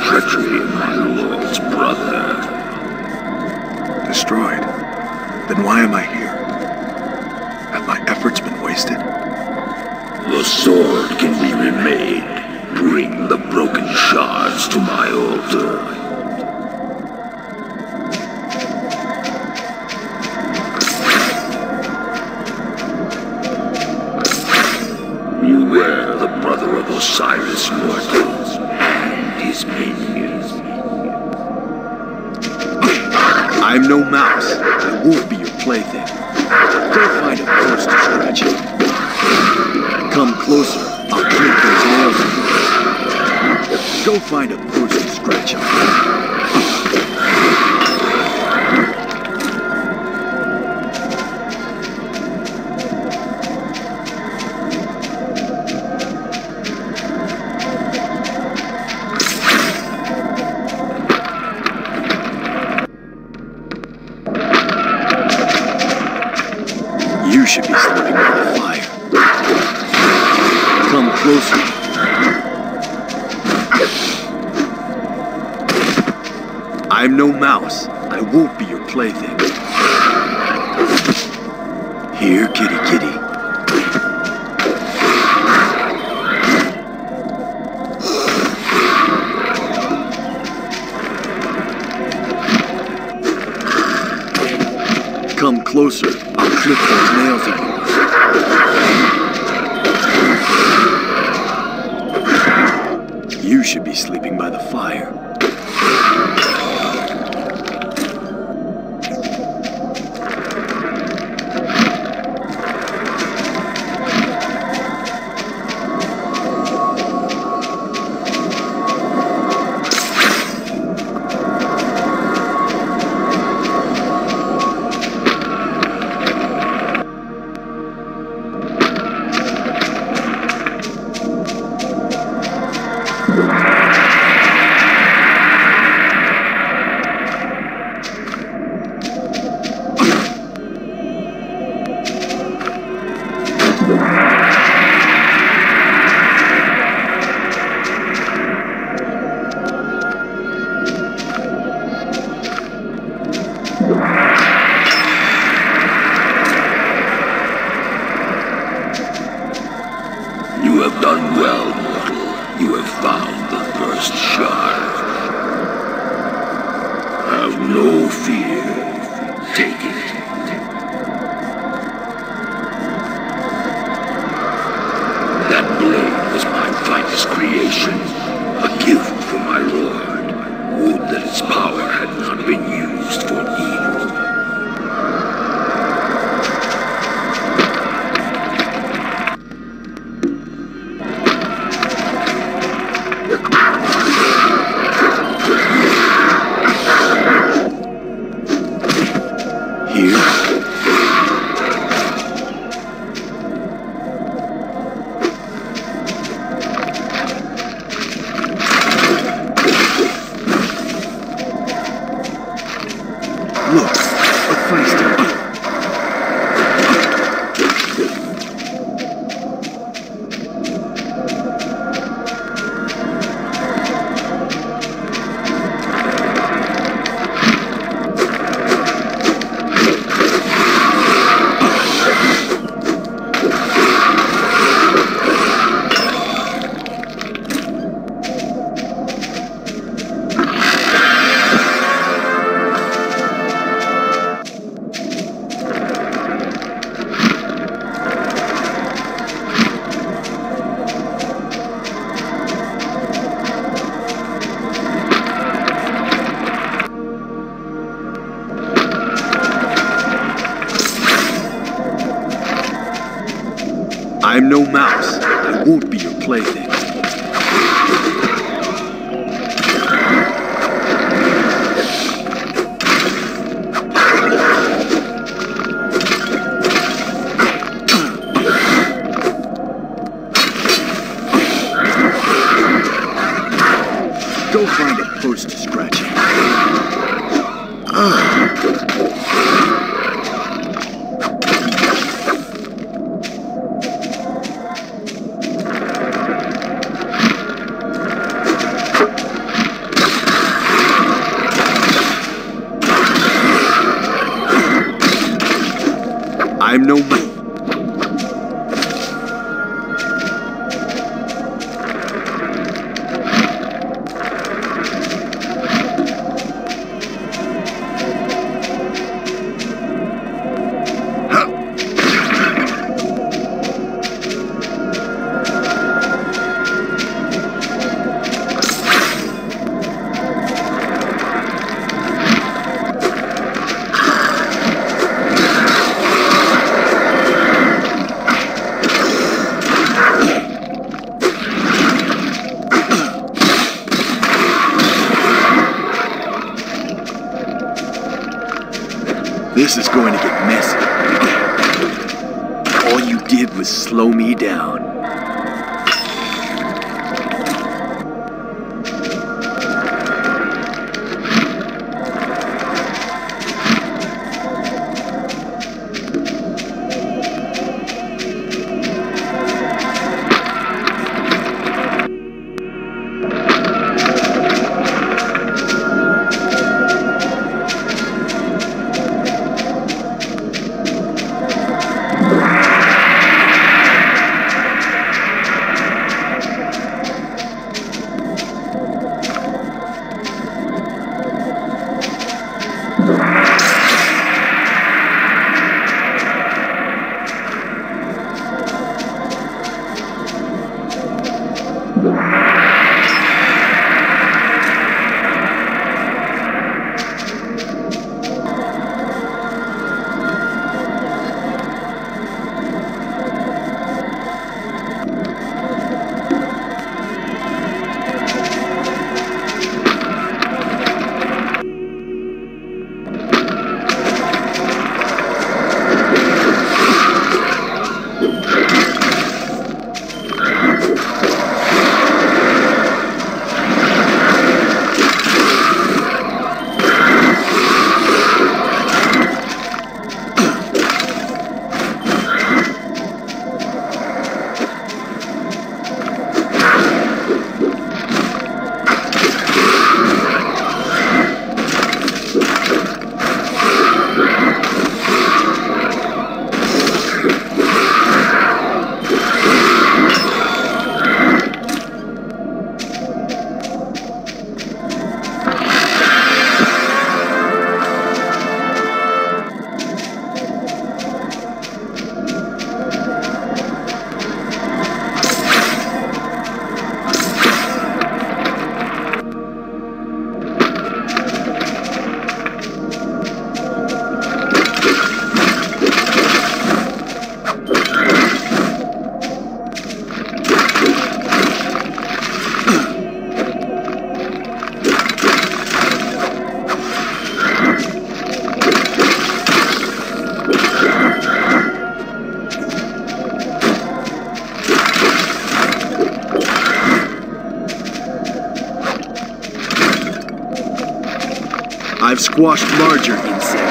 treachery of my lord's brother. Destroyed? Then why am I here? Have my efforts been wasted? The sword can be remade. Bring the broken shards to my altar. Beware the brother of Osiris Mortals and his minions. I'm no mouse. I won't be your plaything. Go find a horse to scratch it. Come closer. I'll clip those nails in yours. Go find a horse to scratch him. You should be sleeping by the fire. Come closer. I'm no mouse. I won't be your plaything. Here, kitty kitty. Come closer. I'll clip those nails of yours. You should be sleeping by the fire. You have done well, mortal. You have found the first shard. Have no fear. Take it. That blade was my finest creation. A gift from my lord. Would that its power had not been used for evil. Look, a feisty. I'm no mouse. I won't be your plaything. Go find a post to scratch it. I'm no mouse. This is going to get messy. All you did was slow me down. I've squashed larger insects.